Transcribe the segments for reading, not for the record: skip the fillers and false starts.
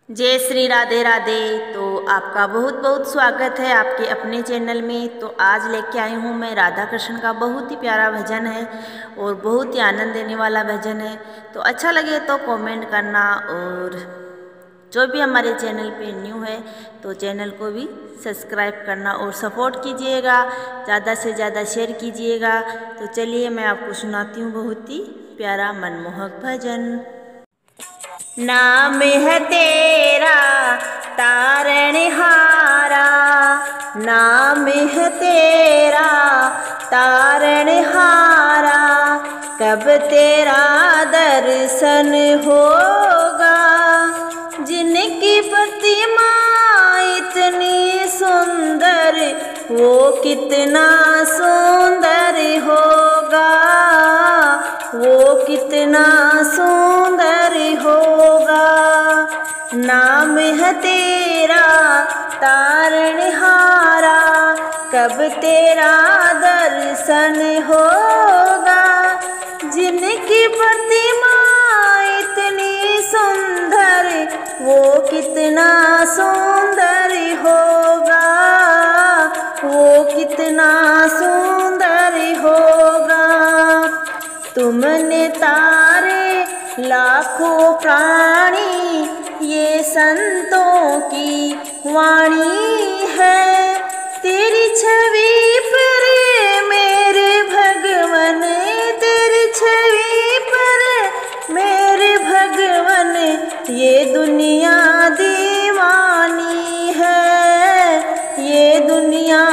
जय श्री राधे राधे। तो आपका बहुत बहुत स्वागत है आपके अपने चैनल में। तो आज लेके आई हूँ मैं राधा कृष्ण का बहुत ही प्यारा भजन है और बहुत ही आनंद देने वाला भजन है। तो अच्छा लगे तो कमेंट करना, और जो भी हमारे चैनल पे न्यू है तो चैनल को भी सब्सक्राइब करना और सपोर्ट कीजिएगा, ज़्यादा से ज़्यादा शेयर कीजिएगा। तो चलिए मैं आपको सुनाती हूँ बहुत ही प्यारा मनमोहक भजन। नाम है तेरा तारणहारा, नाम है तेरा तारणहारा, कब तेरा दर्शन होगा। जिनकी प्रतिमा इतनी सुंदर, वो कितना सुंदर होगा, वो कितना सुंदर होगा। नाम है तेरा तारणहारा, कब तेरा दर्शन होगा। जिनकी प्रतिमा इतनी सुंदर, वो कितना सुंदर होगा, वो कितना सुंदर होगा। तुमने तारे लाखों प्राणी, ये संतों की वाणी है। तेरी छवि पर मेरे भगवन, तेरी छवि पर मेरे भगवन, ये दुनिया दीवानी है, ये दुनिया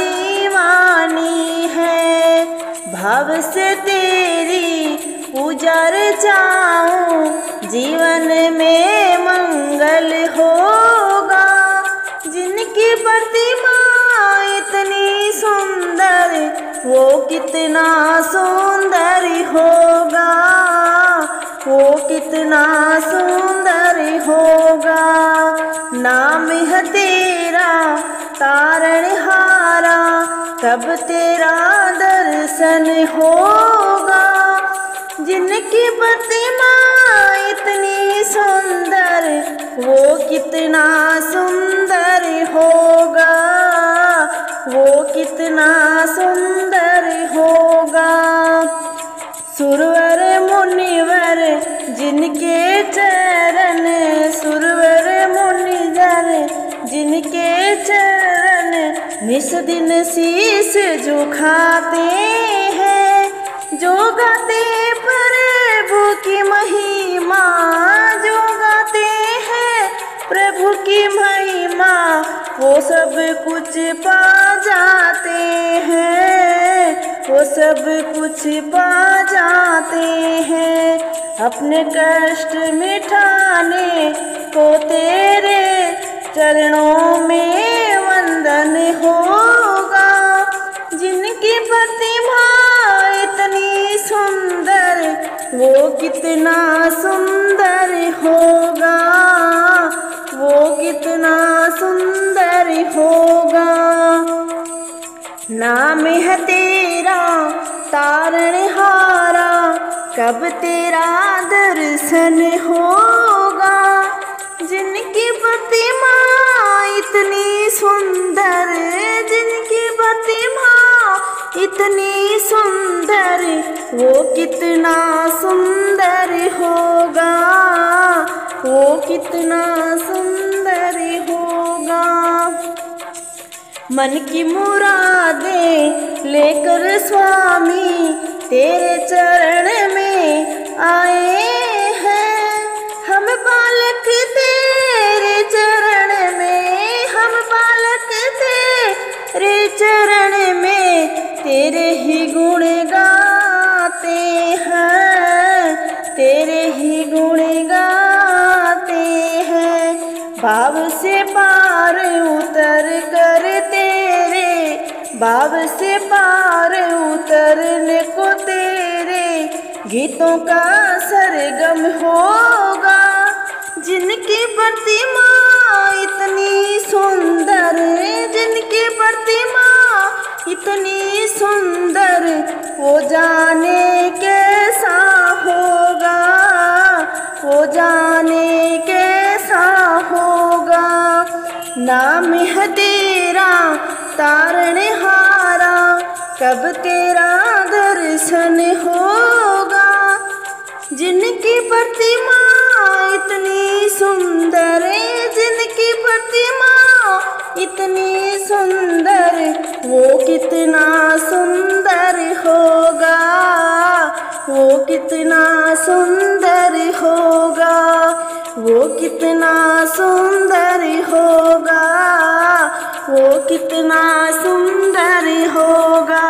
दीवानी है। भाव से तेरी उजर जाऊं, जीवन में मंगल होगा। जिनकी प्रतिमा इतनी सुंदर, वो कितना सुंदर होगा, वो कितना सुंदर होगा। नाम है तेरा तारणहारा, कब तेरा दर्शन होगा। जिनकी प्रतिमा इतनी सुंदर, वो कितना सुंदर होगा, वो कितना सुंदर होगा। सुरवर मुनिवर जिनके चरण, सुरवर मुनिवर जिनके चरण, निस दिन शीश झुकाते हैं। जो गाते प्रभु की महिमा, जो गाते हैं प्रभु की महिमा, वो सब कुछ पा जाते हैं, वो सब कुछ पा जाते हैं। अपने कष्ट मिटाने को तेरे चरणों में वंदन होगा। जिनकी प्रतिमा इतनी सुंदर, वो कितना सुंदर होगा, वो कितना सुंदर होगा। नाम है तेरा तारणहारा, कब तेरा दर्शन होगा। जिनकी प्रतिमा इतनी सुंदर, जिनकी प्रतिमा इतनी सुंदर, वो कितना सुंदर होगा, वो कितना सुंदर होगा। मन की मुरादें लेकर स्वामी तेरे चरण में आए हैं। हम बालक तेरे चरण में, हम बालक तेरे चरण में, तेरे ही गुण गाते हैं, तेरे ही गुण गाते हैं। भाव से पार उतर कर तेरे, भाव से पार उतरने को तेरे गीतों का सरगम होगा। जिनकी प्रतिमा इतनी सुंदर, जिनकी प्रतिमा इतनी सुंदर, वो जाने कैसा होगा, वो जाने कैसा नाम है तेरा तारणहारा, कब तेरा दर्शन होगा। जिनकी प्रतिमा इतनी सुंदर, जिनकी प्रतिमा इतनी सुंदर, वो कितना सुंदर होगा, वो कितना सुंदर होगा, वो कितना सुंदर होगा, वो कितना सुंदर होगा।